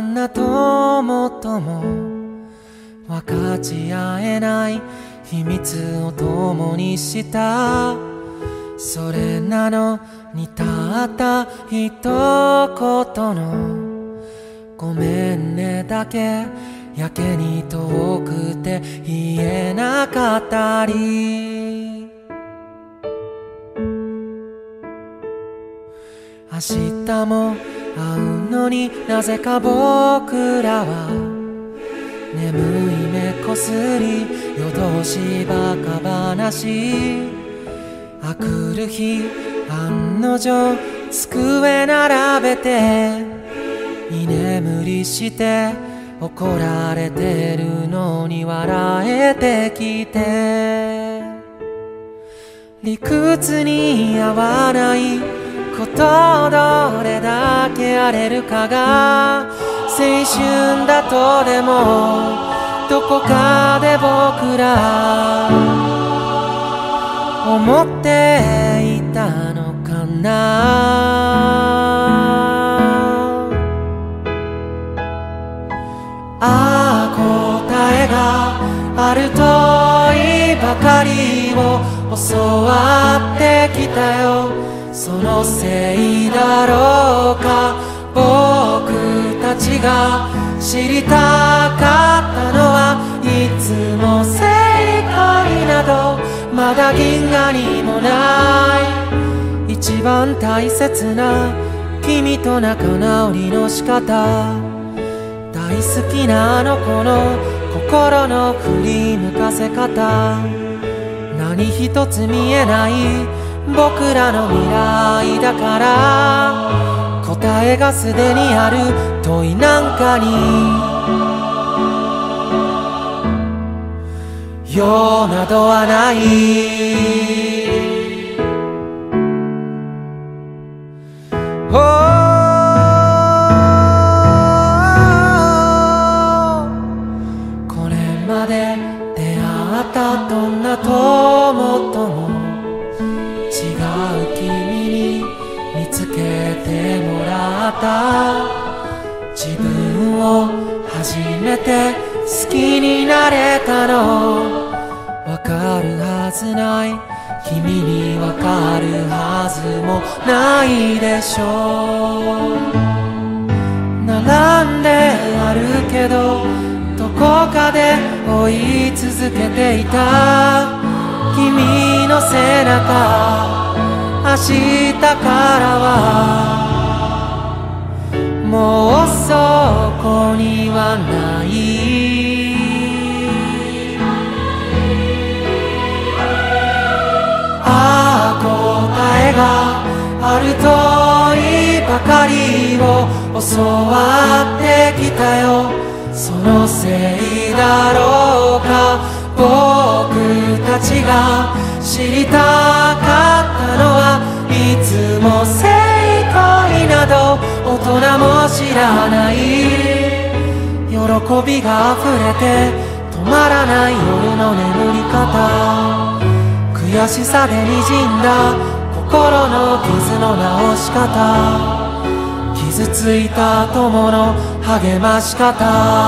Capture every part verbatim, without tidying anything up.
んな友とも分かち合えない秘密を共にした。それなのにたった一言のごめんねだけやけに遠くて言えなかったり、明日も会うのになぜか僕らは眠い目こすり夜通しバカ話。あくる日案の定机並べて居眠りして怒られてるのに笑えてきて、理屈に合わないことどれだけ荒れるかが青春だとでもどこかで僕ら思っていたのかな。ああ答えがあるといいばかりを教わってきたよ。そのせいだろうか、僕たちが知りたかったのはいつも正解などまだ銀河にもない。一番大切な君と仲直りの仕方、大好きなあの子の心の振り向かせ方、何一つ見えない僕らの未来だから、答えがすでにある問いなんかに用などはない。これまで出会ったどんな友とも違う君に見つけてもらった。自分を初めて好きになれたのわかるはずない、君にわかるはずもないでしょう。並んで歩るけどどこかで追い続けていた君の背中、明日からはもうそこにはない。ああ答えがあるといいばかりを教わってきたよ。そのせいだろうか、僕たちが知りたかったのはいつも正解など大人も知らない。喜びが溢れて止まらない夜の眠り方、悔しさでにじんだ心の傷の治し方、傷ついた友の励まし方。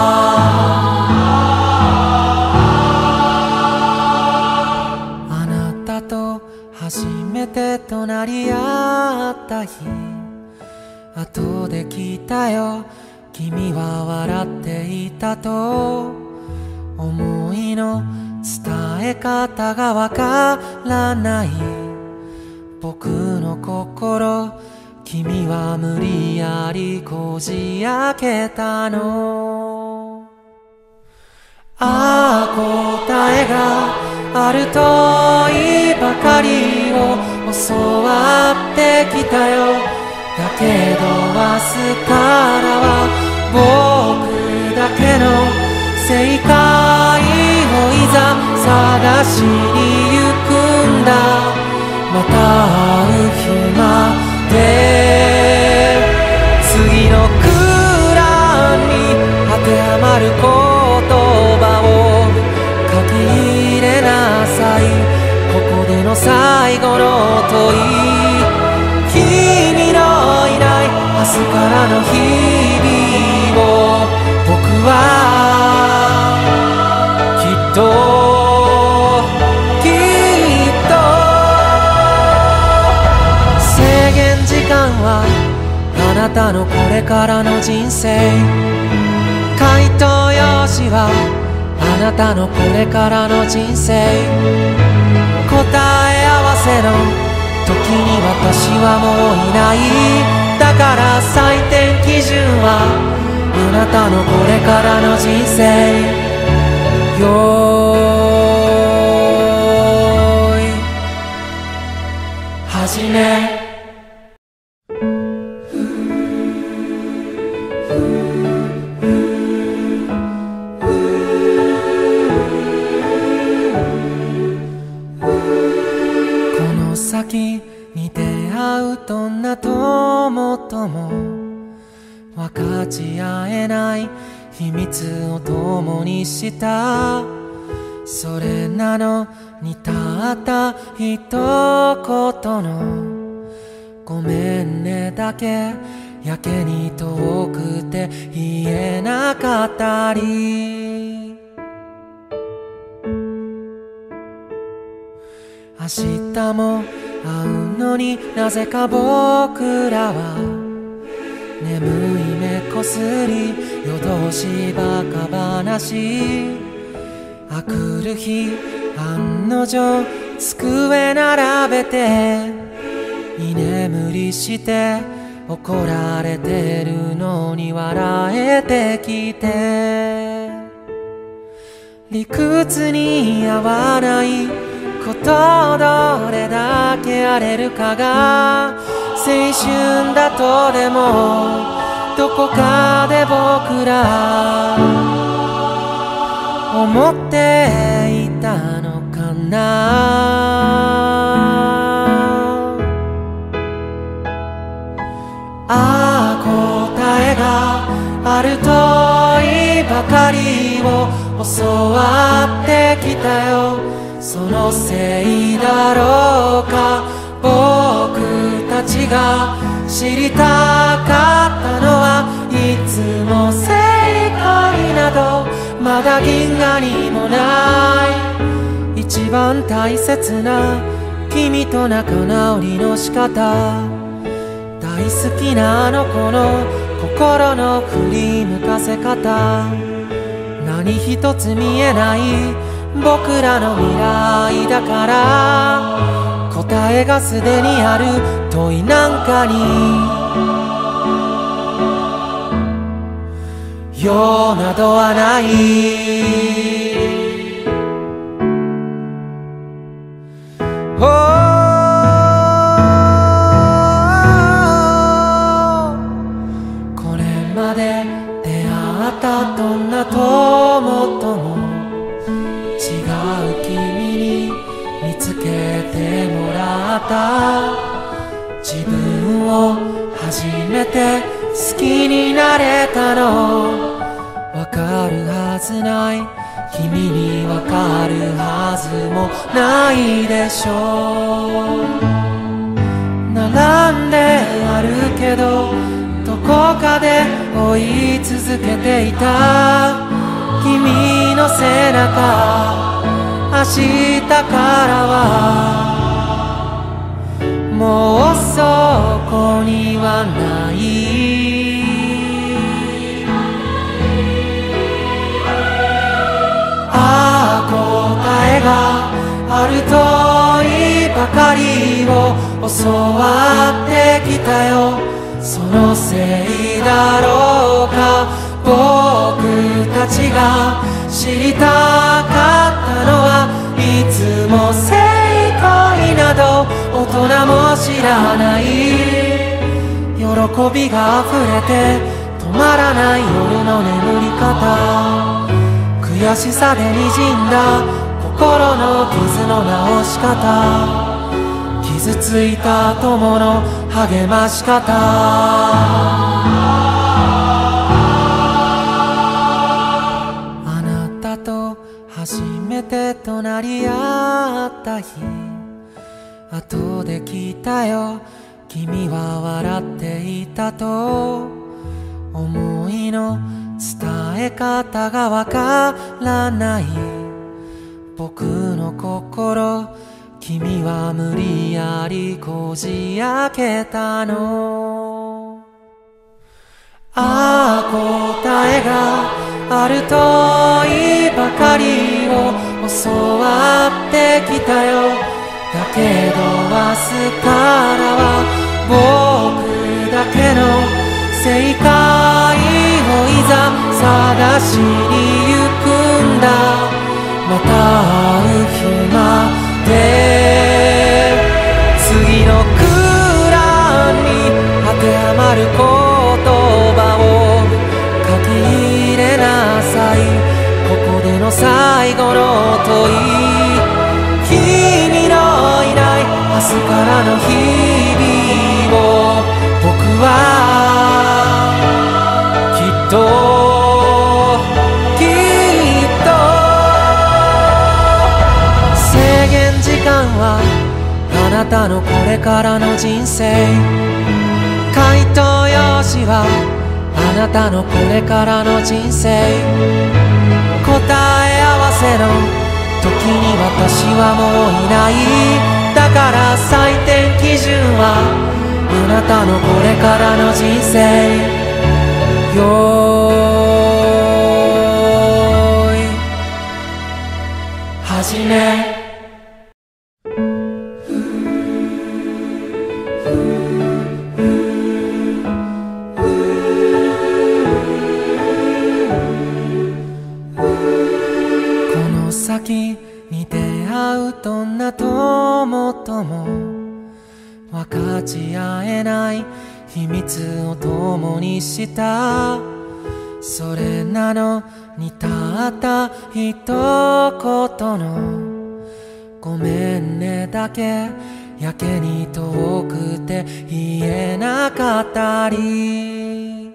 あなたと初めて隣り合った日、後で聞いたよ、君は笑っていたと。思いの伝え方がわからない僕の心、君は無理やりこじ開けたの。ああ答えがあるといいばかりを教わってきたよ。だけど明日からは僕だけの正解をいざ探しに行くんだ。また会う日まで次の空欄に当てはまる言葉を書き入れなさい。ここでの最後の問い、君のいない明日からの日々をたのこれからの人生。回答用紙はあなたのこれからの人生。答え合わせの時に私はもういない。だから採点基準はあなたのこれからの人生。よーい始め。先に出会うどんな友とも分かち合えない秘密を共にした。それなのにたった一言のごめんねだけやけに遠くて言えなかったり。明日も会うのになぜか僕らは眠い目こすり夜通しバカ話。あくる日案の定机並べて居眠りして怒られてるのに笑えてきて。理屈に合わないことどれだけ荒れるかが青春だとでもどこかで僕ら思っていたのかな。ああ答えがあるといいばかりを教わってきたよ。そのせいだろうか。僕たちが知りたかったのはいつも正解などまだ銀河にもない。一番大切な君と仲直りの仕方。大好きなあの子の心の振り向かせ方。何一つ見えない僕らの未来だから答えがすでにある問いなんかに用などはない。これまで出会ったどんな友とも違う君に見つけてもらった。自分を初めて好きになれたのわかるはずない。君にわかるはずもないでしょう。並んで歩るけどどこかで追い続けていた君の背中。明日からはもうそこにはない。ああ答えがあるといいばかりを教わってきたよ。そのせいだろうか。僕たちが知りたかったのはいつも正解など大人も知らない。喜びが溢れて止まらない夜の眠り方。悔しさでにじんだ心の傷の治し方。傷ついた友の励まし方。あなたと初めて隣り合った日後で聞いたよ。君は笑っていたと。思いの伝え方がわからない僕の心。君は無理やりこじ開けたの。 ああ答えがあるといいばかりを教わってきたよ。だけど明日からは僕だけの正解をいざ探しに行くんだ。また会う日まで次の空欄に当てはまる言葉を書き入れなさい。ここでの最後の問い、君のいない明日からの日々を僕はきっときっと制限時間はあなたのこれからの人生。回答用紙はあなたのこれからの人生。答え合わせの時に私はもういない。だから採点基準はあなたのこれからの人生。よーい始め。先に出会うどんな友とも分かち合えない秘密を共にした。それなのにたった一言のごめんねだけやけに遠くて言えなかったり、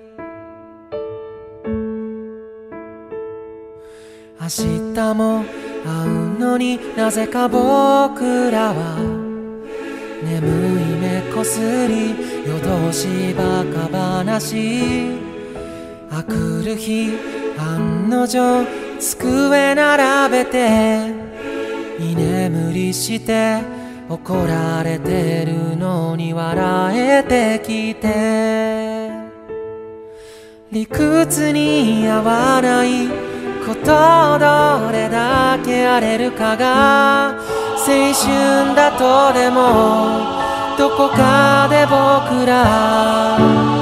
明日も会うのになぜか僕らは眠い目こすり夜通しバカ話。あくる日案の定机並べて居眠りして怒られてるのに笑えてきて、理屈に合わないことどれだけ荒れるかが青春だとでもどこかで僕ら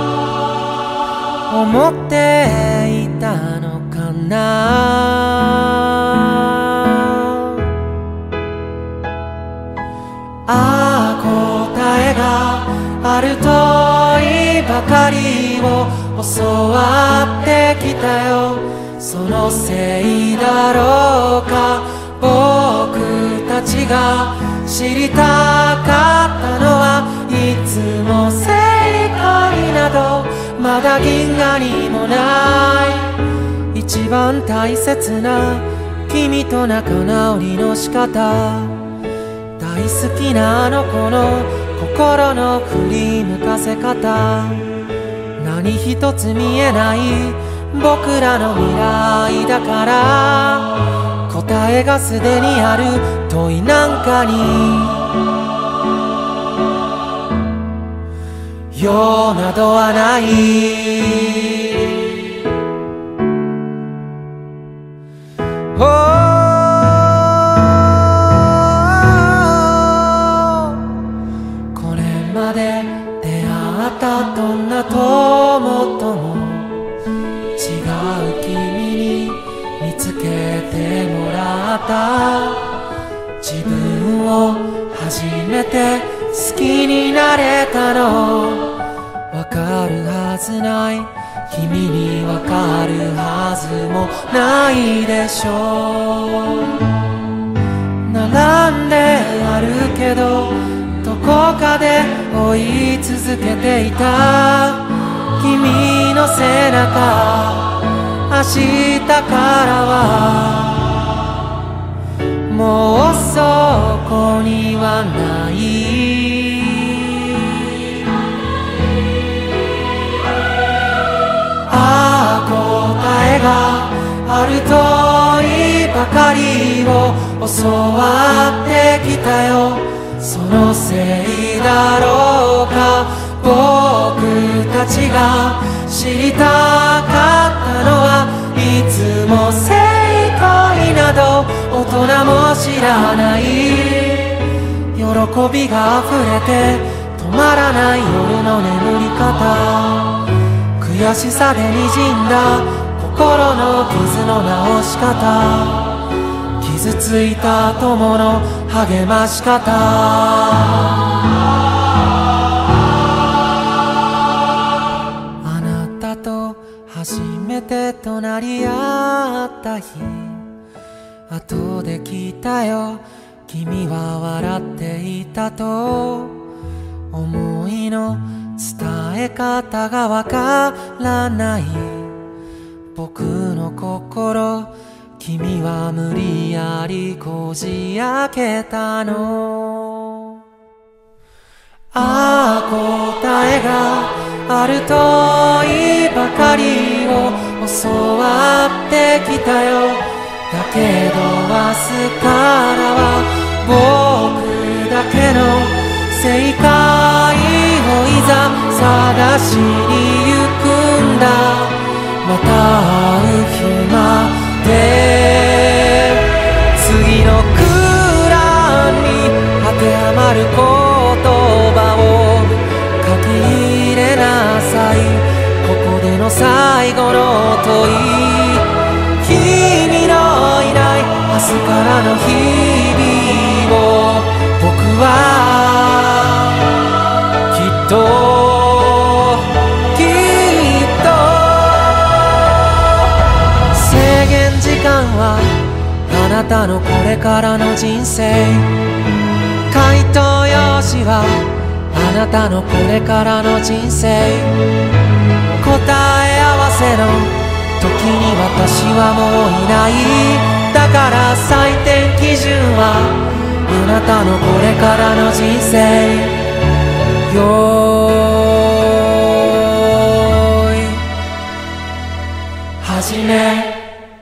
思っていたのかな。ああ答えがあるといいばかりを教わってきたよ。そのせいだろうか、僕たちが知りたかったのはいつも正解などまだ銀河にもない。一番大切な君と仲直りの仕方、大好きなあの子の心の振り向かせ方、何一つ見えない僕らの未来だから、答えがすでにある問いなんかに用などはない。これまで出会ったどんな友とも違う君に見つけてもらった。自分を初めて好きになれたのわかるはずない、君にわかるはずもないでしょう。並んで歩るけどどこかで追い続けていた君の背中、明日からはもうそこにはない。ああ答えがあるといいばかりを教わってきたよ。そのせいだろうか、僕たちが知りたかったのはいつも正解など大人も知らない。喜びが溢れて止まらない夜の眠り方、悔しさでにじんだ心の傷の治し方、傷ついた友の励まし方。あなたと初めて隣り合った日、後で聞いたよ、君は笑っていたと。思いの伝え方がわからない僕の心、君は無理やりこじ開けたの。ああ答えがあるといいばかりを教わってきたよ。だけど明日からは僕だけの正解をいざ探しに行くんだ。また会う日まで次の空欄に当てはまる言葉を書き入れなさい。ここでの最後の問い、君のいない明日からの日々を僕はきっときっと制限時間はあなたのこれからの人生、回答用紙はあなたのこれからの人生、答え合わせの時に私はもういない。だから採点基準はあなたのこれからの人生。よーい始め。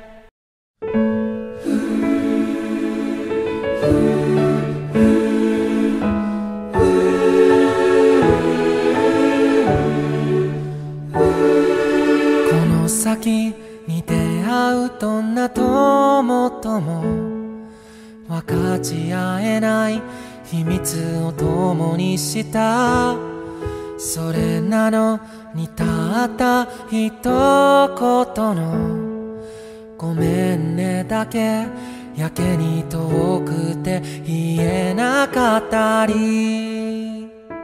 この先に出会うどんな友とも分かち合えない秘密を共にした。それなのにたった一言のごめんねだけやけに遠くて言えなかったり、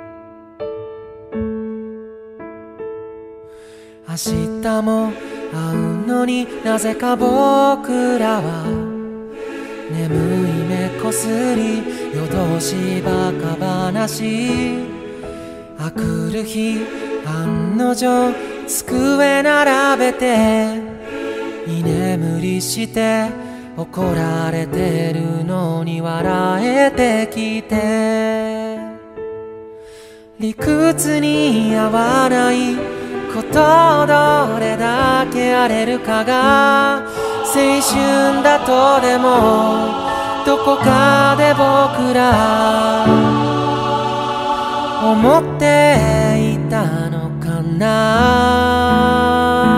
明日も会うのになぜか僕らは眠い目こすり夜通しバカ話、あくる日案の定机並べて居眠りして怒られてるのに笑えてきて、理屈に合わないことどれだけ荒れるかが青春だとでもどこかで僕ら思っていたのかな。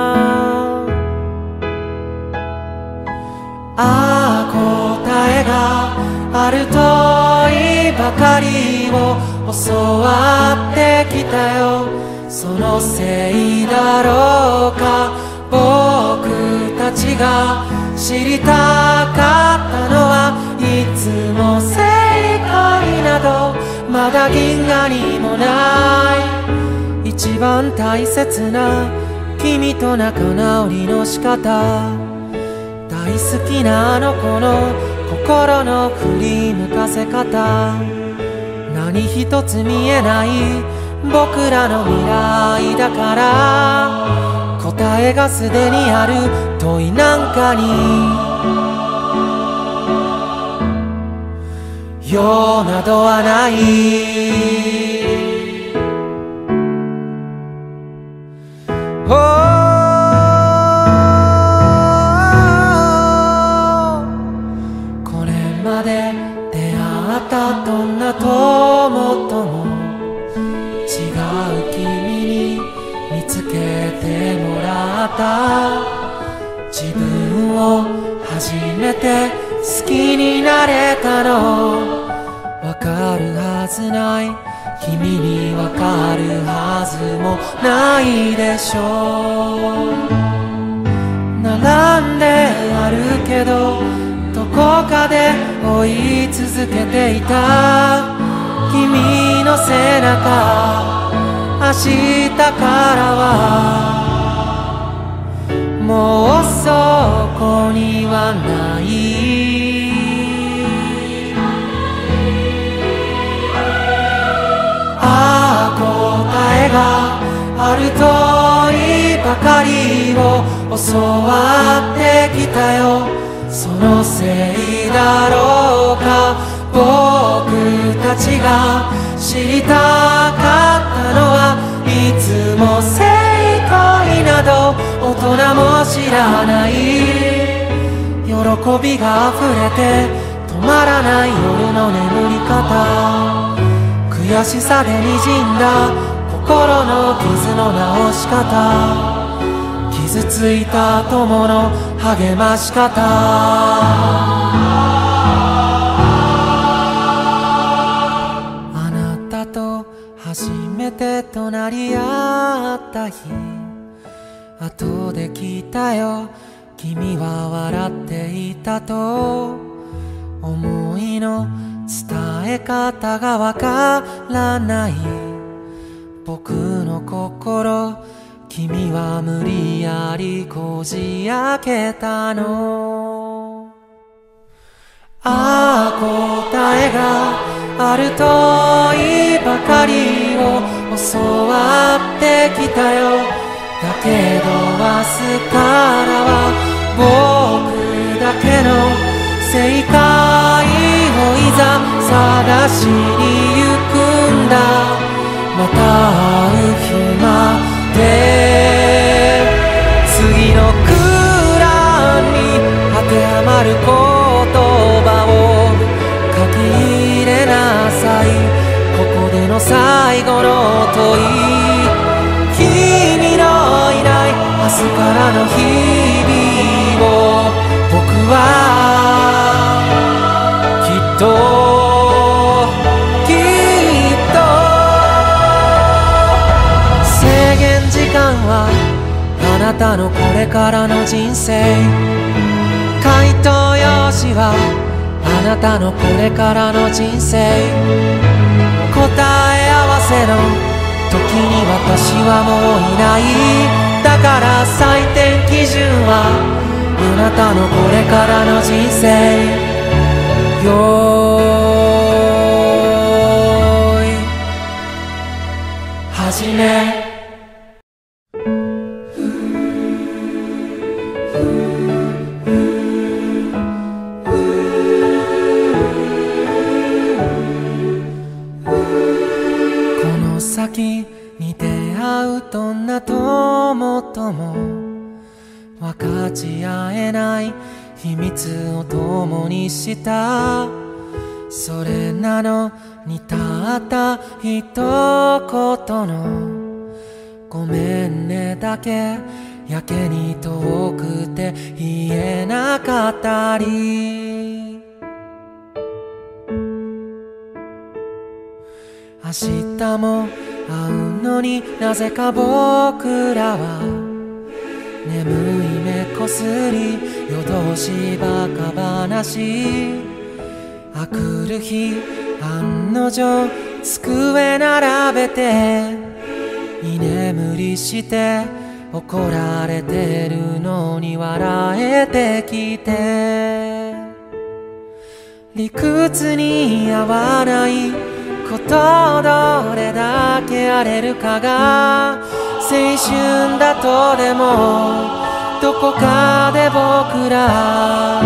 ああ答えがあるといいばかりを教わってきたよ。そのせいだろうか、僕たちが知りたかったのはいつも正解などまだ銀河にもない。一番大切な君と仲直りの仕方、大好きなあの子の心の振り向かせ方、何一つ見えない僕らの未来だから、答えがすでにある問いなんかに用などはない。これまで出会ったどんな友とも違う君に見つけ自分を初めて好きになれたの。わかるはずない、君にわかるはずもないでしょう。並んで歩るけどどこかで追い続けていた君の背中、明日からはもうそこにはない。ああ答えがあるといいばかりを教わってきたよ。そのせいだろうか、僕たちが知りたかったのはいつも正解など大人も知らない。喜びが溢れて止まらない夜の眠り方、悔しさでにじんだ心の傷の治し方、傷ついた友の励まし方。あなたと初めて隣り合った日、後で聞いたよ、君は笑っていたと。思いの伝え方がわからない僕の心、君は無理やりこじ開けたの。ああ答えがあるといいばかりを教わってきたよ。だけど明日からは僕だけの正解をいざ探しに行くんだ。また会う日まで次の空欄に当てはまる言葉を書き入れなさい。ここでの最後の問い、君のいない明日からの日々を僕はきっときっと制限時間はあなたのこれからの人生、回答用紙はあなたのこれからの人生、答え合わせの時に私はもういない。だから採点基準はあなたのこれからの人生よーい始め。この先に出会うどんな友とも分かち合えない秘密を共にした。それなのにたった一言のごめんねだけやけに遠くて言えなかったり、明日も会うのになぜか僕らは眠い目こすり夜通しバカ話、あくる日案の定机並べて居眠りして怒られてるのに笑えてきて、理屈に合わないことどれだけ荒れるかが青春だとでもどこかで僕ら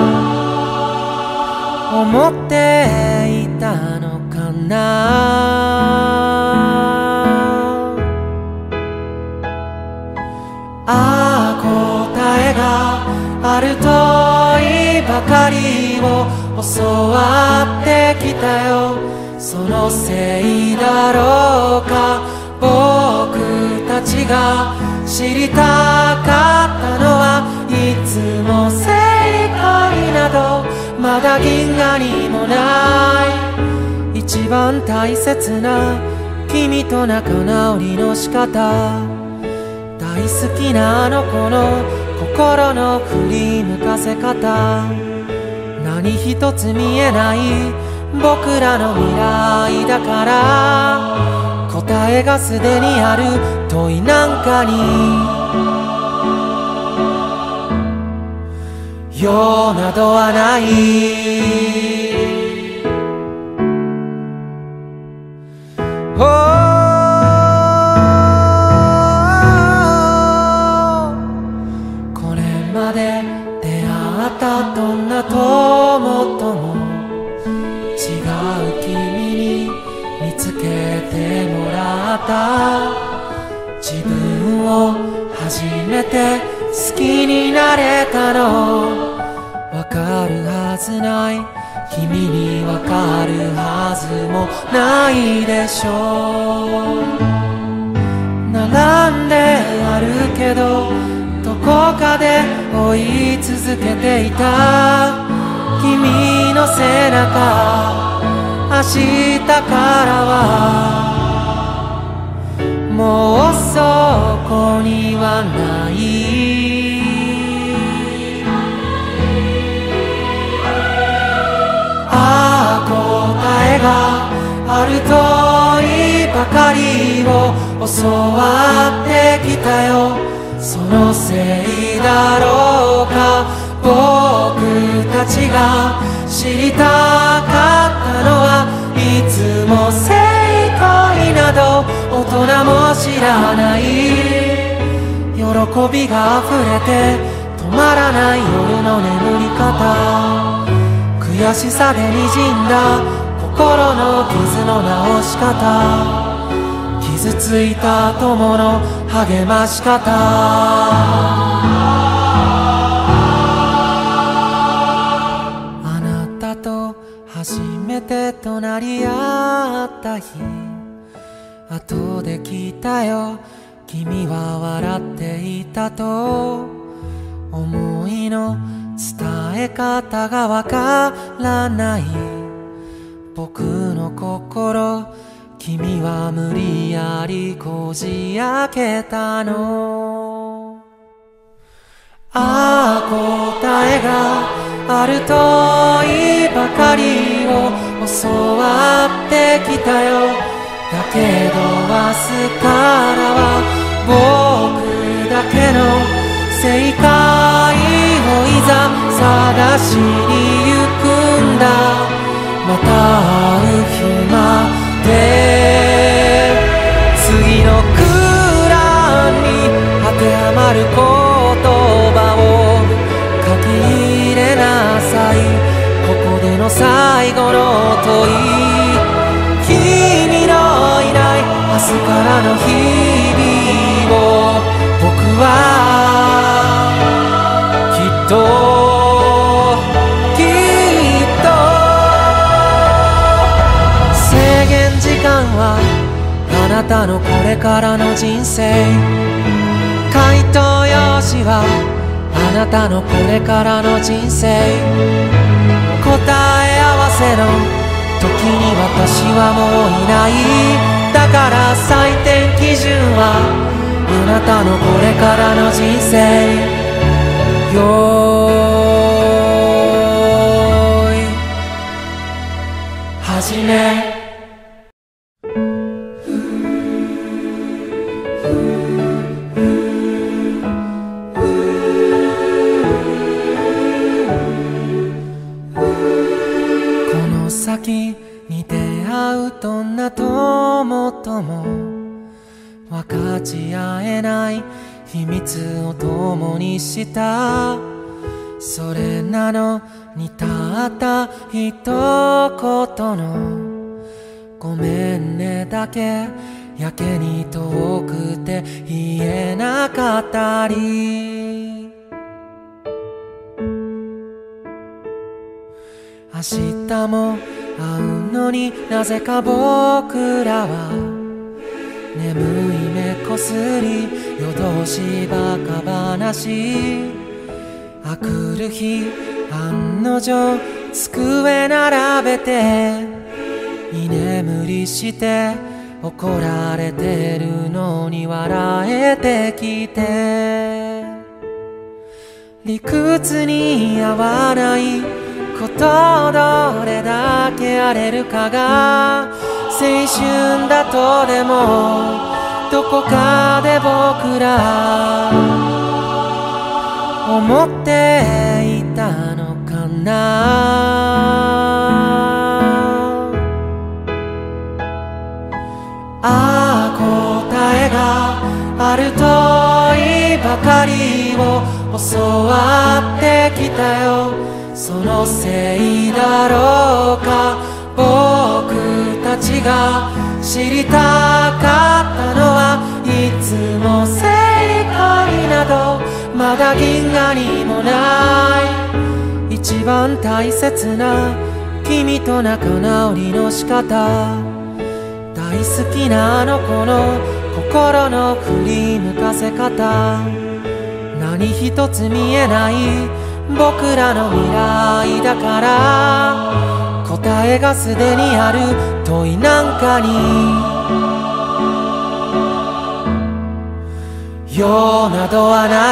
思っていたのかな。ああ答えがあるといいばかりを教わってきたよ。そのせいだろうか、僕たちが知りたかったのはいつもた銀河にもない一番大切な君と仲直りの仕方、大好きなあの子の心の振り向かせ方、何一つ見えない僕らの未来だから、答えがすでにある問いなんかに用などはない。これまで出会ったどんな友とも違う君に見つけてもらった。自分を初めて好きになれたのわかるはずない、君にわかるはずもないでしょう。並んで歩るけどどこかで追い続けていた君の背中、明日からはもうそこにはない。ああ答えがある問いばかりを教わってきたよ、そのせいだろうか。僕たちが知りたかったのはいつも正解など大人も知らない、喜びが溢れて止まらない夜の眠り方、悔しさでにじんだ心の傷の治し方、傷ついた友の励まし方、あなたと初めて隣り合った日、後で聞いたよ、君は笑っていたと。思いの伝え方がわからない僕の心、君は無理やりこじ開けたの。ああ答えがある問いばかりを教わってきたよ、だけど明日からは僕だけの正解をいざ探しに行くんだ。また会う日まで次の空欄に当てはまる言葉を書き入れなさい、ここでの最後の問い、君のいない明日からの日々を僕はきっときっと制限時間はあなたのこれからの人生、回答用紙はあなたのこれからの人生、答え合わせの時に私はもういない、だから採点基準はあなたのこれからの人生。よーい始め。この先に出会うどんな友とも分かち合えない秘密を共にした、それなのにたった一言のごめんねだけやけに遠くて言えなかったり、明日も会うのになぜか僕らは眠い目こすり夜通しバカ話、あくる日案の定机並べて居眠りして怒られてるのに笑えてきて、理屈に合わないことどれだけ荒れるかが青春だとでもどこかで僕ら思っていたのかな。ああ答えがあるといいばかりを教わってきたよ。そのせいだろうか、僕たちが知りたかったのはいつも正解などまだ銀河にもない。一番大切な君と仲直りの仕方、大好きなあの子の心の振り向かせ方、何一つ見えない僕らの未来だから、答えがすでにある問いなんかに用などはない。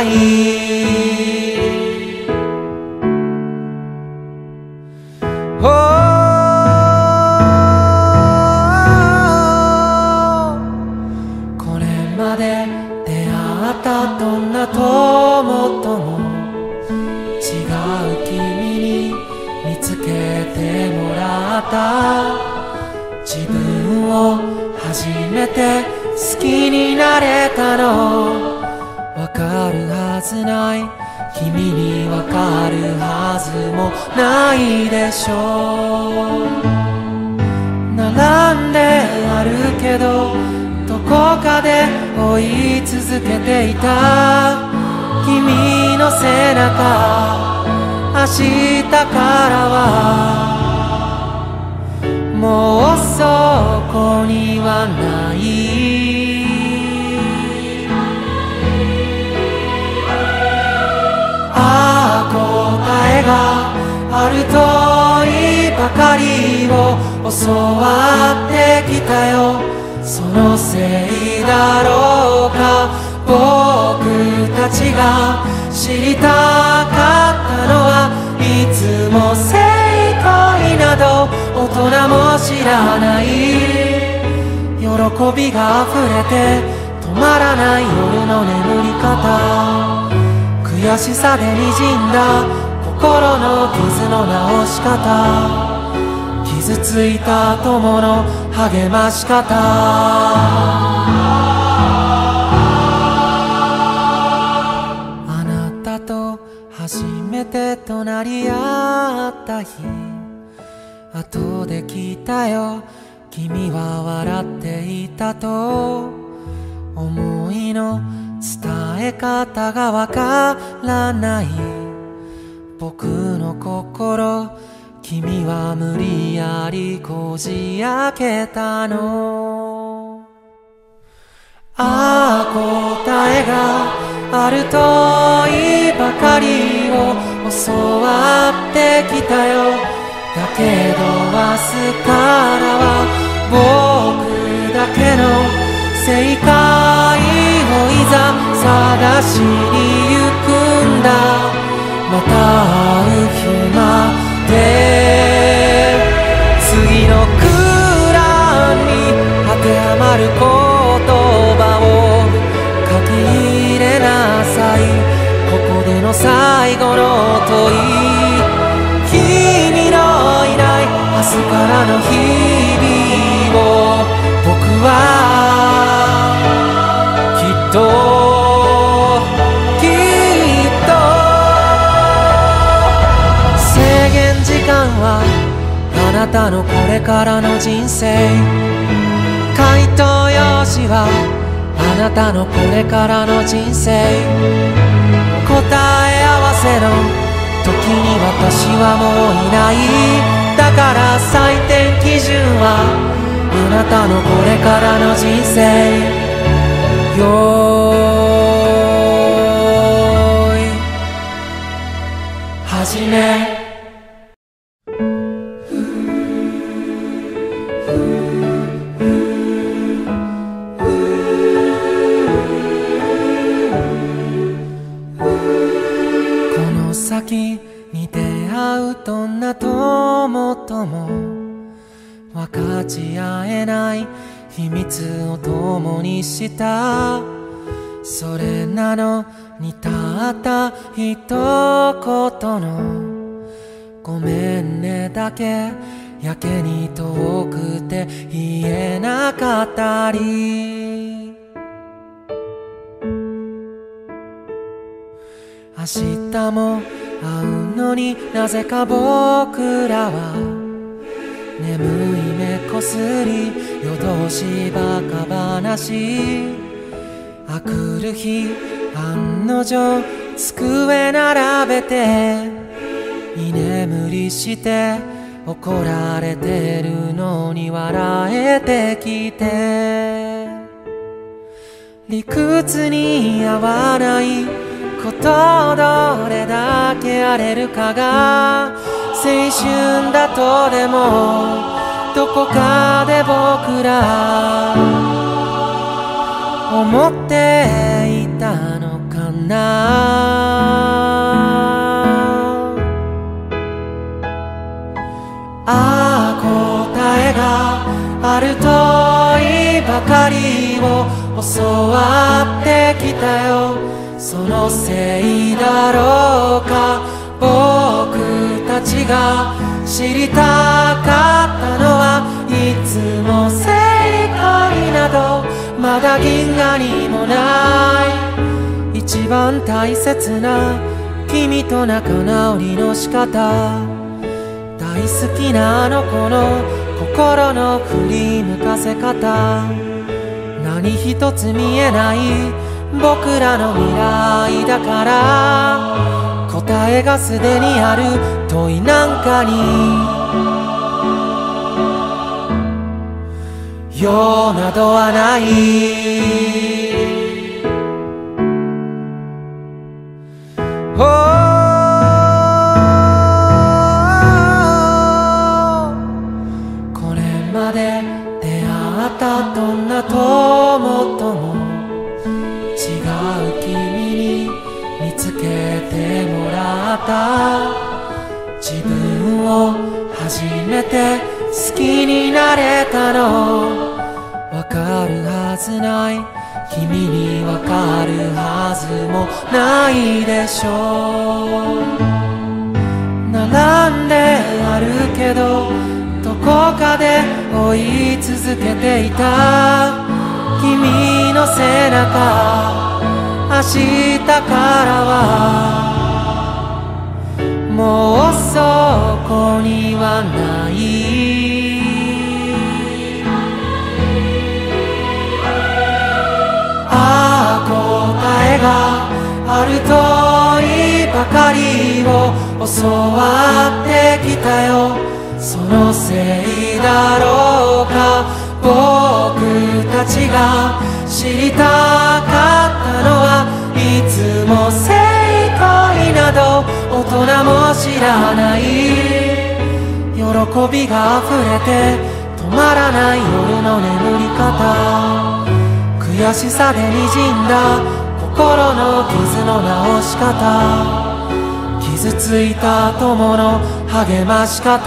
これまで出会ったどんな友とも違う君に見つけてもらった。自分を初めて好きになれたのわかるはずない、君にわかるはずもないでしょう。並んで歩るけどどこかで追い続けていた君の背中、明日からはもうそこにはない。ああ答えがあるといいばかりを教わってきたよ。そのせいだろうか、僕たちが知りたかったのはいつも正解など大人も知らない。喜びが溢れて止まらない夜の眠り方、悔しさでにじんだ心の傷の治し方、傷ついた友の励まし方、あなたと初めて隣り合った日、後で聞いたよ、君は笑っていたと。思いの伝え方がわからない僕の心、君は無理やりこじ開けたの。ああ答えがあるといいばかりを教わってきたよ。だけど明日からは僕だけの正解をいざ探しに行くんだ。また会う日まで次の空欄に当てはまる言葉を書き入れなさい。ここでの最後の問い、君のいない明日からの日々を僕はきっときっと制限時間はあなたのこれからの人生、回答用紙はあなたのこれからの人生、答え合わせの時に私はもういない。だから採点基準はあなたのこれからの人生。よーい始め。 先に出会うどんな友とも分かち合えない秘密を共にした。それなのにたった一言のごめんねだけやけに遠くて言えなかったり、明日も会うのになぜか僕らは眠い目こすり夜通しバカ話。あくる日案の定机並べて居眠りして怒られてるのに笑えてきて、理屈に合わないことどれだけ荒れるかが青春だとでもどこかで僕ら思っていたのかな。ああ答えがあるといいばかりを教わってきたよ。そのせいだろうか、僕たちが知りたかったのはいつも正解などまだ銀河にもない。一番大切な君と仲直りの仕方、大好きなあの子の心の振り向かせ方、何一つ見えない僕らの未来だから、答えがすでにある問いなんかに用などはない。これまで出会ったどんな友とも違う君に見つけてもらった。自分を初めて好きになれたのわかるはずない、君にわかるはずもないでしょう。並んであるけどどこかで追い続けていた君の背中、明日からはもうそこにはない。ああ答えがあるといいばかりを教わってきたよ。そのせいだろうか、僕たちが知りたかったのはいつも正解など大人も知らない。喜びが溢れて止まらない夜の眠り方、悔しさでにじんだ心の傷の直し方、傷ついた友の励まし方、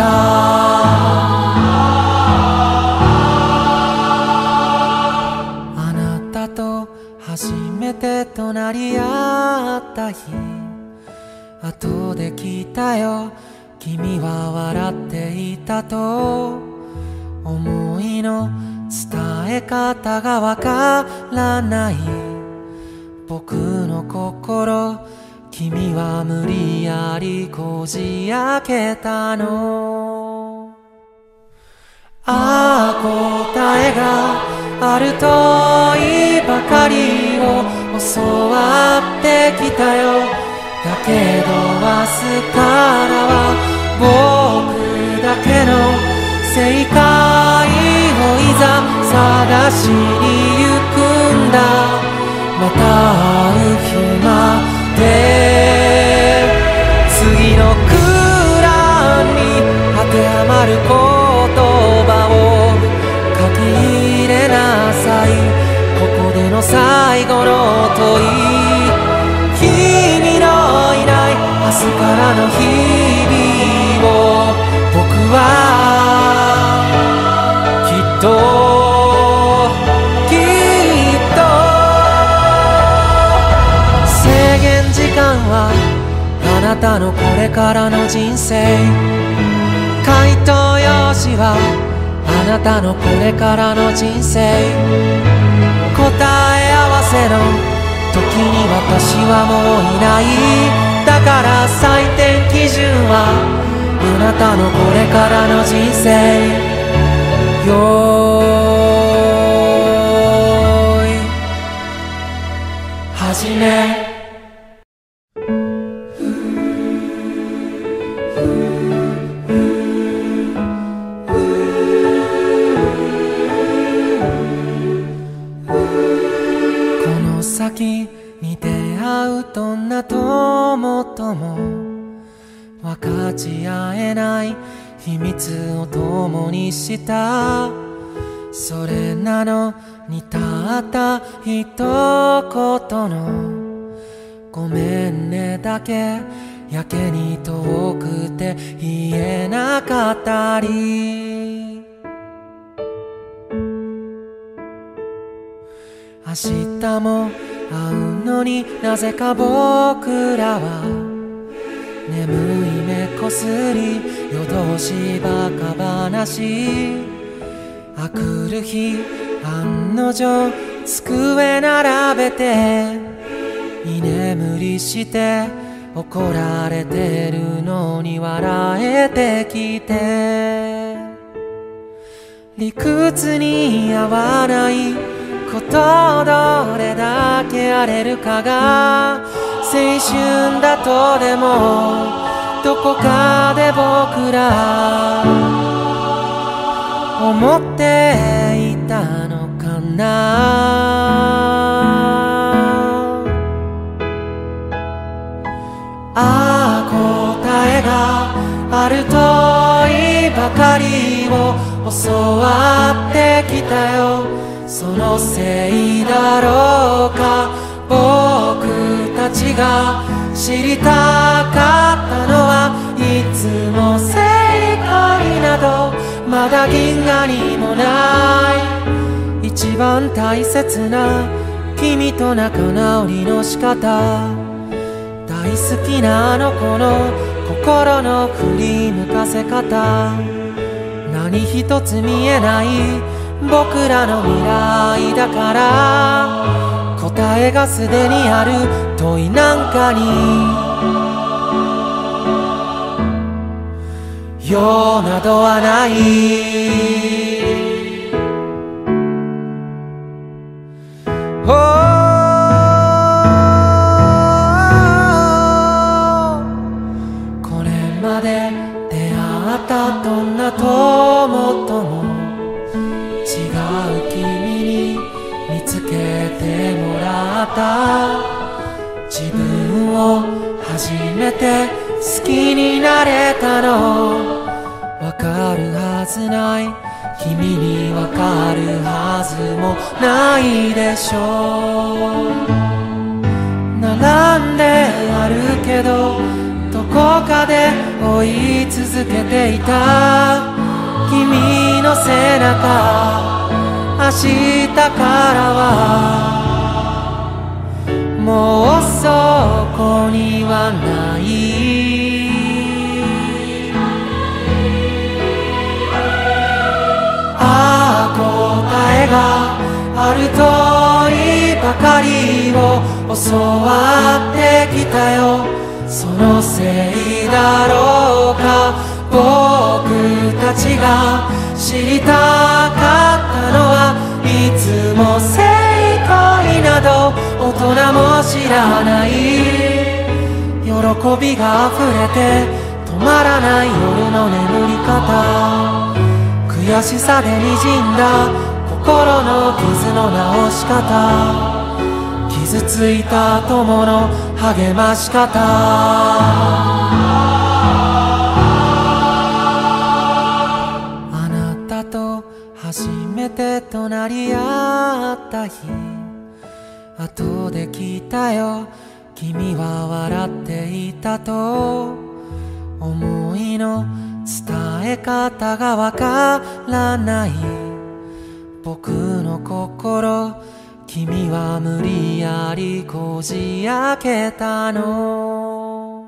あなたと初めて隣り合った日、後で聞いたよ君は笑っていたと。思いの伝え方がわからない僕の心、君は無理やりこじ開けたの。ああ答えがあるといいばかりを教わってきたよ。だけど明日からは僕だけの正解をいざ探しに行くんだ。また会う日まで次の空欄に当てはまる言葉を書き入れなさい。ここでの最後の問い、君のいない明日からからの日々を僕はきっときっと制限時間はあなたのこれからの人生、回答用紙はあなたのこれからの人生、答え合わせの時に私はもういない。だから採点基準はあなたのこれからの人生。よーい始め。先に出会うどんな友とも分かち合えない秘密を共にした。それなのにたった一言のごめんねだけやけに遠くて言えなかったり、明日も会うのになぜか僕らは眠い目こすり夜通しバカ話。あくる日案の定机並べて居眠りして怒られてるのに笑えてきて、理屈に合わないことどれだけ荒れるかが青春だとでもどこかで僕ら思っていたのかな。ああ答えがあるといいばかりを教わってきたよ。そのせいだろうか、僕たちが知りたかったのはいつも正解などまだ銀河にもない。一番大切な君と仲直りの仕方、大好きなあの子の心の振り向かせ方、何一つ見えない僕らの未来だから、答えがすでにある問いなんかに用などはない。これまで出会ったどんな友とも違う君に見つけてもらった。自分を初めて好きになれたのわかるはずない、君にわかるはずもないでしょう。並んで歩けどどこかで追い続けていた君の背中、明日からはもうそこにはない。ああ答えがあるといいばかりを教わってきたよ。そのせいだろうか、僕たちが知りたかったのはいつも正解など大人も知らない。喜びが溢れて止まらない夜の眠り方、悔しさでにじんだ心の傷の治し方、傷ついた友の励まし方、あなたと初めて隣り合った日、後で聞いたよ君は笑っていたと思いの伝え方がわからない僕の心君は無理やりこじ開けたの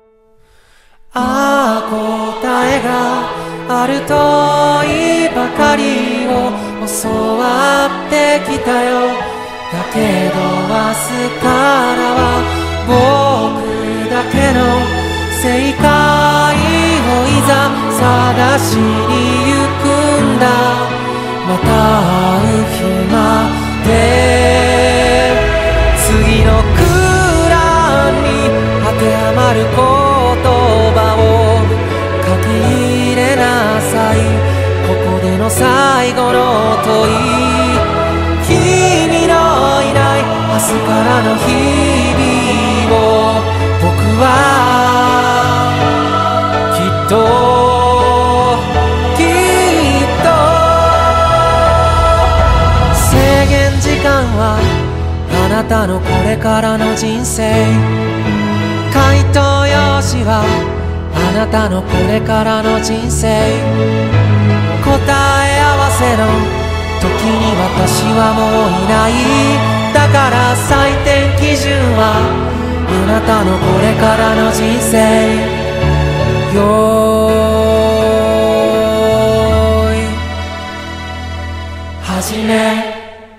ああ答えがあるといいばかりを教わってきたよだけど明日からは僕だけの正解をいざ探しに行くんだまた会う日まで次の空欄に当てはまる言葉を書き入れなさいここでの最後の問い君のいない明日からの日々を僕はきっときっと制限時間はあなたのこれからの人生回答用紙はあなたのこれからの人生答え合わせの時に私はもういないだから採点基準はあなたのこれからの人生よーい始め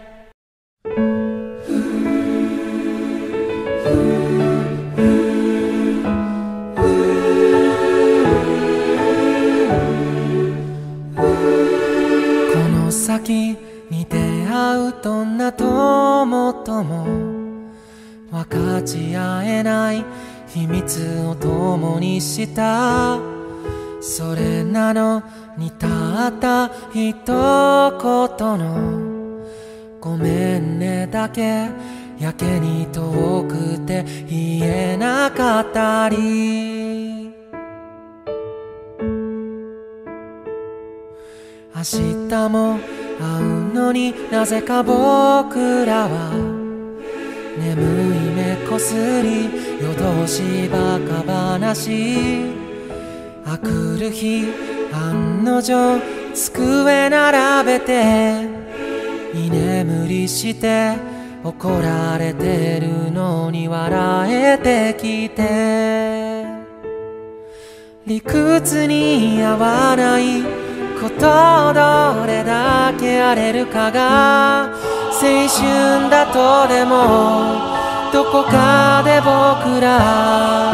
先に出会うどんな友とも分かち合えない秘密を共にしたそれなのにたった一言のごめんねだけやけに遠くて言えなかったり明日も会うのになぜか僕らは眠い目こすり夜通しバカ話あくる日案の定机並べて居眠りして怒られてるのに笑えてきて理屈に合わないことどれだけ荒れるかが青春だとでもどこかで僕ら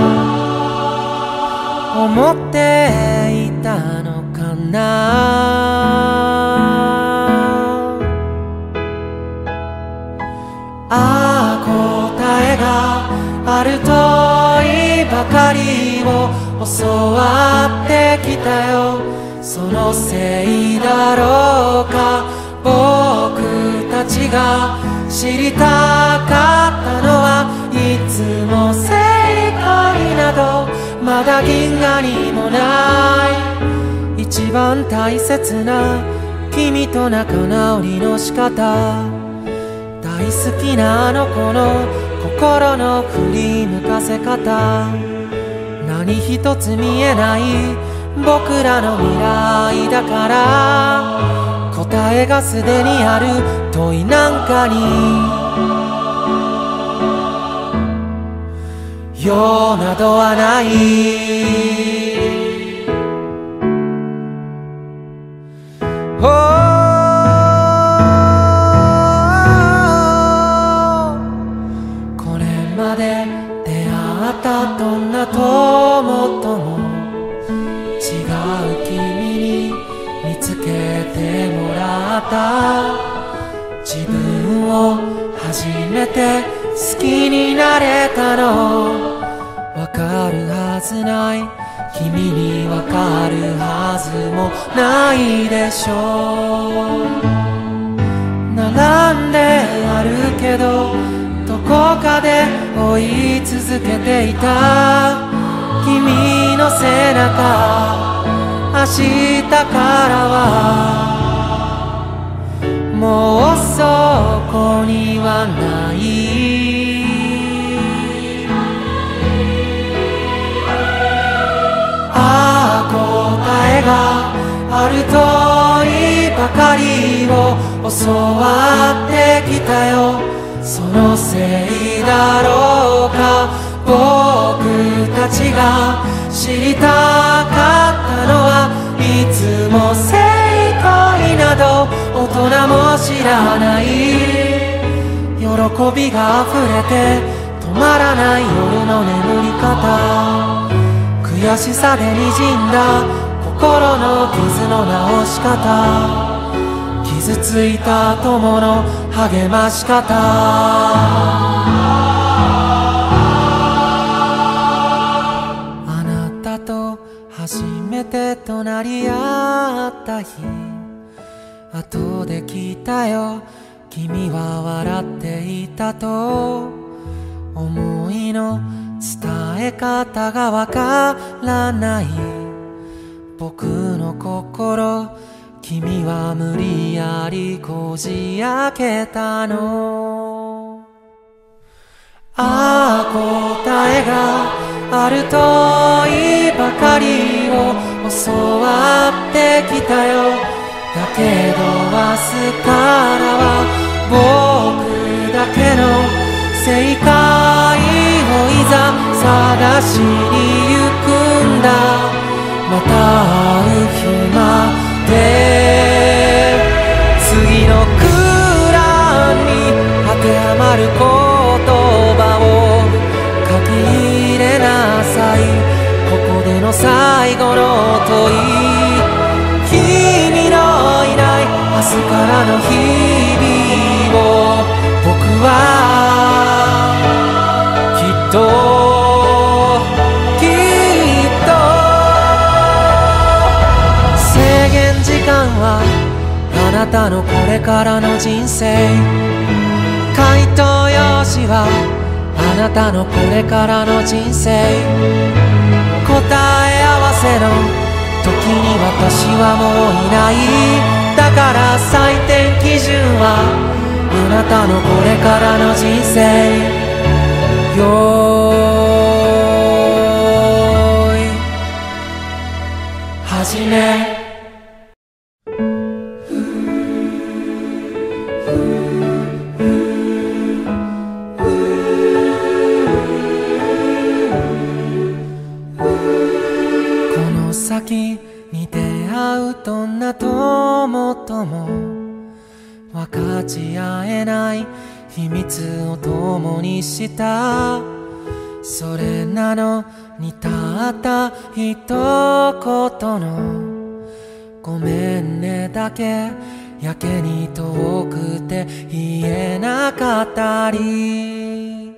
思っていたのかなああ答えがあるといいばかりを教わってきたよそのせいだろうか僕たちが知りたかったのはいつも正解などまだ銀河にもない一番大切な君と仲直りの仕方大好きなあの子の心の振り向かせ方何一つ見えない僕らの未来だから答えがすでにある問いなんかに用などはないこれまで出会ったどんな友とも違う君に見つけてもらった自分を初めて好きになれたのわかるはずない君にわかるはずもないでしょう並んであるけどどこかで追い続けていた君の背中明日からはもうそこにはないあるといいばかりを教わってきたよ。そのせいだろうか、僕たちが知りたかったのはいつも正解など大人も知らない喜びが溢れて止まらない夜の眠り方、悔しさでにじんだ心の傷の治し方、傷ついた友の励まし方、あなたと初めて隣り合った日、後で聞いたよ、君は笑っていたと。思いの伝え方がわからない僕の心、君は無理やりこじ開けたの。ああ答えがあるといいばかりを教わってきたよ。だけど明日からは僕だけの正解をいざ探しに行くんだ。また会う日まで次の空欄に当てはまる言葉を書き入れなさい。ここでの最後の問い、君のいない明日からの日々を僕はきっときっと制限時間はあなたのこれからの人生、回答用紙はあなたのこれからの人生、答え合わせの時に私はもういない。だから採点基準はあなたのこれからの人生。よーい始め。この先に出会うどんな友とも分かち合えない秘密を共にした。それなのにたった一言のごめんねだけやけに遠くて言えなかったり、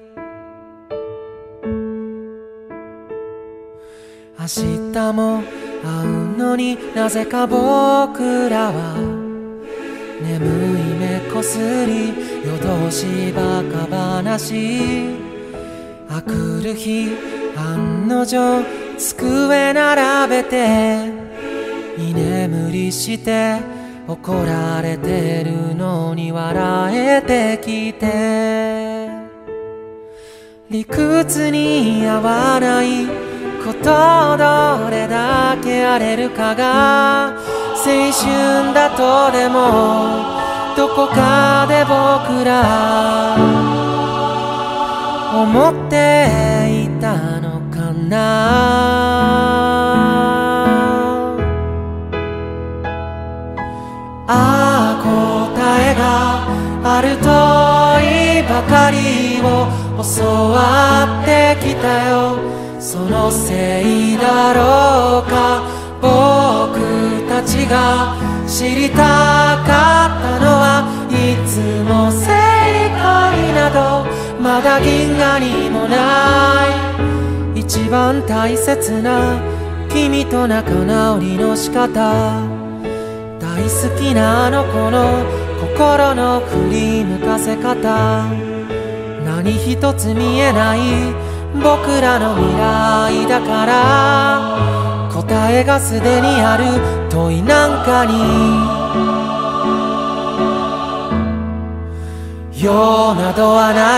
明日も会うのになぜか僕らは眠い目こすり夜通しバカ話、あくる日案の定机並べて居眠りして怒られてるのに笑えてきて、理屈に合わないことどれだけ荒れるかが青春だとでもどこかで僕ら思っていたのかな。ああ答えがあるといいばかりを教わってきたよ。そのせいだろうか、僕たちが知りたかったのはいつも正解などまだ銀河にもない。一番大切な君と仲直りの仕方、大好きなあの子の心の振り向かせ方、何一つ見えない僕らの未来だから、答えがすでにある問いなんかに用などはない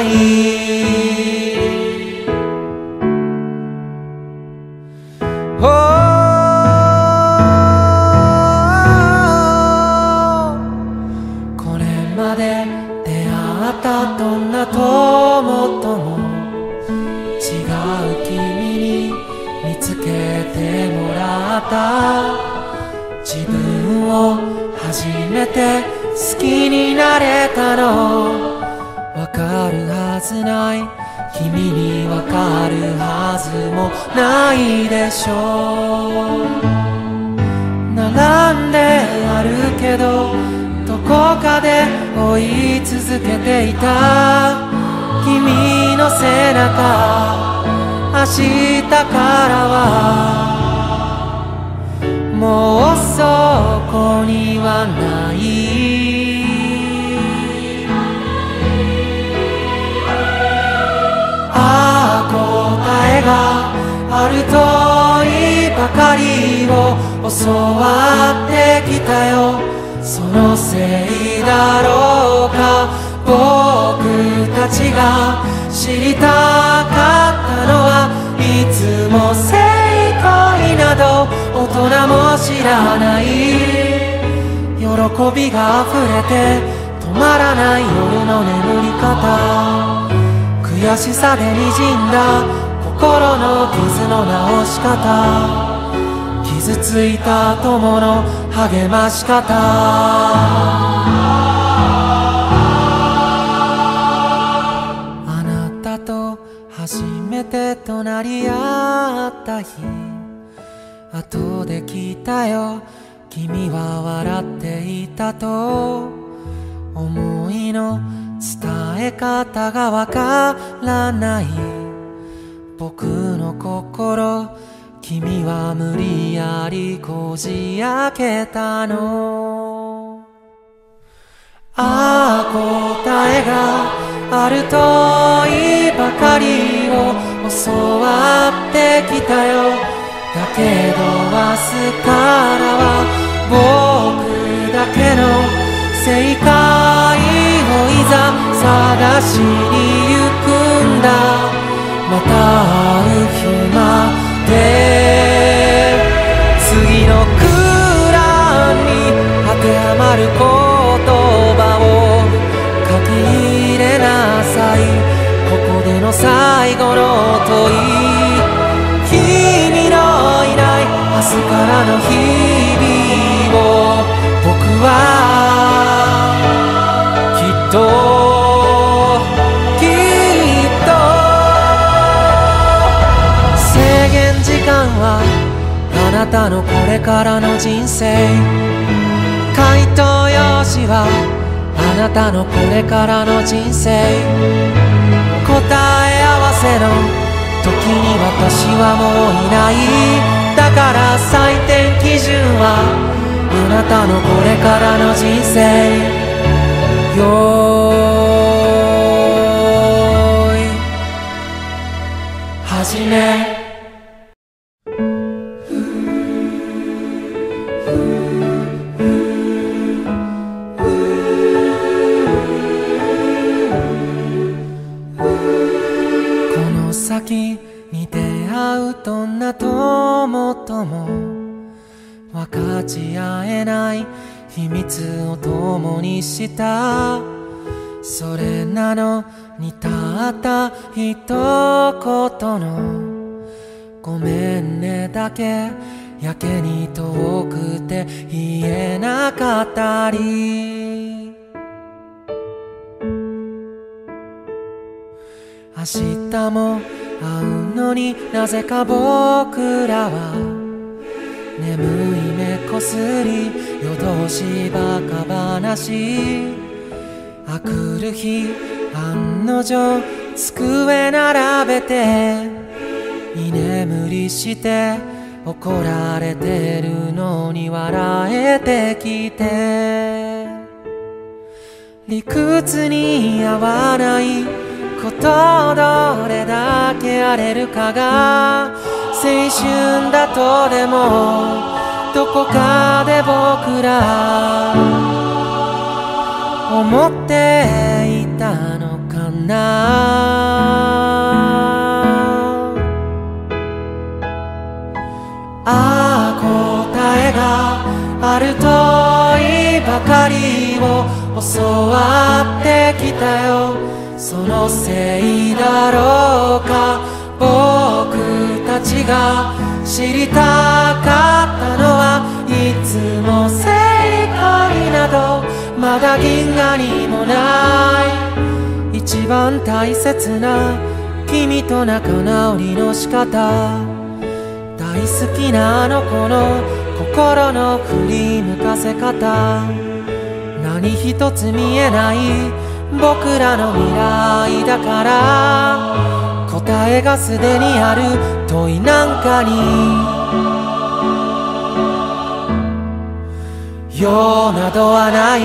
。Oh てもらった自分を初めて好きになれたのわかるはずない君にわかるはずもないでしょう並んであるけどどこかで追い続けていた君の背中明日からはもうそこにはないああ答えがあるといいばかりを教わってきたよそのせいだろうか僕たちが知りたかったのはいつも正解など大人も知らない喜びが溢れて止まらない夜の眠り方悔しさでにじんだ心の傷の治し方傷ついた友の励まし方あなたと初めて隣り合った日後で聞いたよ君は笑っていたと思いの伝え方がわからない僕の心君は無理やりこじ開けたのああ答えがあるといいばかりを教わってきたよだけど明日からは僕だけの正解をいざ探しに行くんだまた会う日まで次の空欄に当てはまる言葉を書き入れなさいここでの最後の問い君のいない明日からの日々を僕はきっとあなたのこれからの人生回答用紙はあなたのこれからの人生答え合わせの時に私はもういないだから採点基準はあなたのこれからの人生よーい始め先に出会うどんな友とも分かち合えない秘密を共にしたそれなのにたった一言のごめんねだけやけに遠くて言えなかったり明日も会うのになぜか僕らは眠い目こすり夜通しバカ話あくる日案の定机並べて居眠りして怒られてるのに笑えてきて理屈に合わないことどれだけ荒れるかが青春だとでもどこかで僕ら思っていたのかなああ答えがあるといいばかりを教わってきたよそのせいだろうか僕たちが知知りたかったのはいつも正解などまだ銀河にもない。一番大切な君と仲直りの仕方、大好きなあの子の心の振り向かせ方、何一つ見えない僕らの未来だから、答えがすでにある問いなんかに用などはない。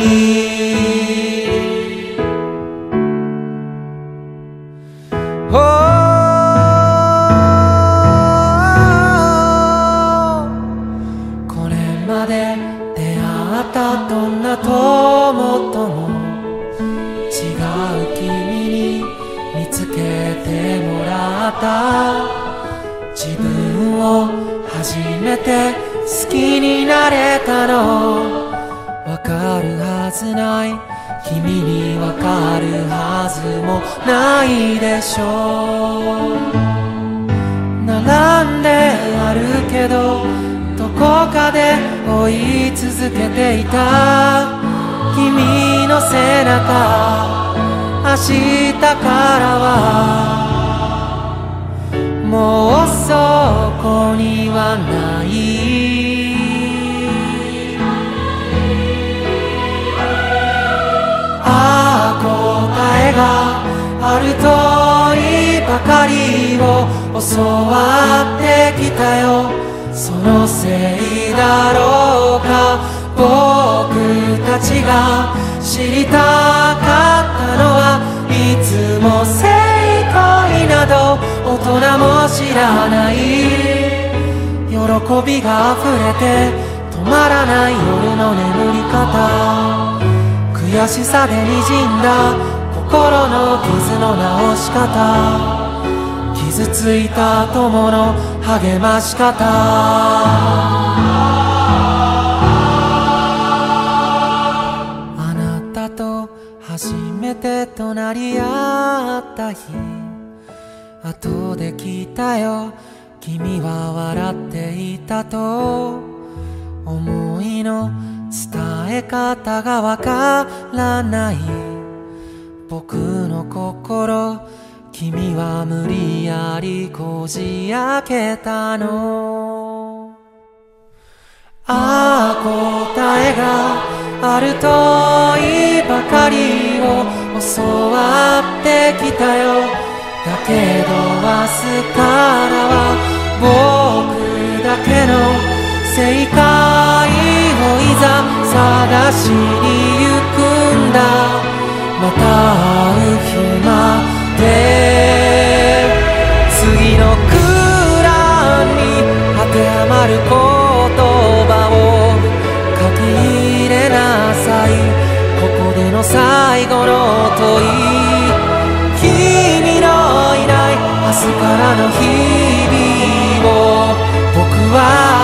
これまで出会ったどんな友とも違う君に見つけてもらった。自分を初めて好きになれたのわかるはずない、君にわかるはずもないでしょう。並んで歩けどどこかで追い続けていた君の背中、明日からはもうそこにはない。ああ答えがあるといいばかりを教わってきたよ。そのせいだろうか、僕たちが知りたかったのはいつも正解など大人も知らない。喜びが溢れて止まらない夜の眠り方、悔しさでにじんだ心の傷の治し方、傷ついた友の励まし方、あなたと初めて隣り合った日、後で聞いたよ、君は笑っていたと。思いの伝え方がわからない僕の心、君は無理やりこじ開けたの。ああ答えがあるといいばかりを教わってきたよ。だけど明日からは僕だけの正解をいざ探しに行くんだ。また会う日まで次の空欄に当てはまる言葉を書き入れなさい。ここでの最後の問い、君のいない明日からの日々を僕は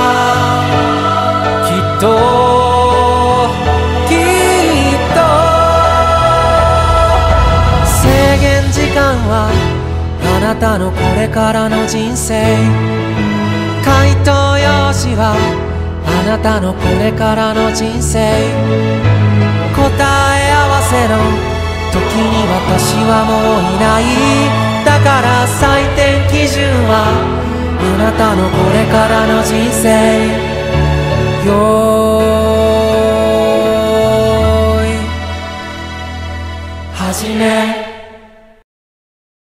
きっときっと制限時間はあなたのこれからの人生、回答用紙はあなたのこれからの人生、答え合わせの時に私はもういない。だから採点基準はあなたのこれからの人生よーい始め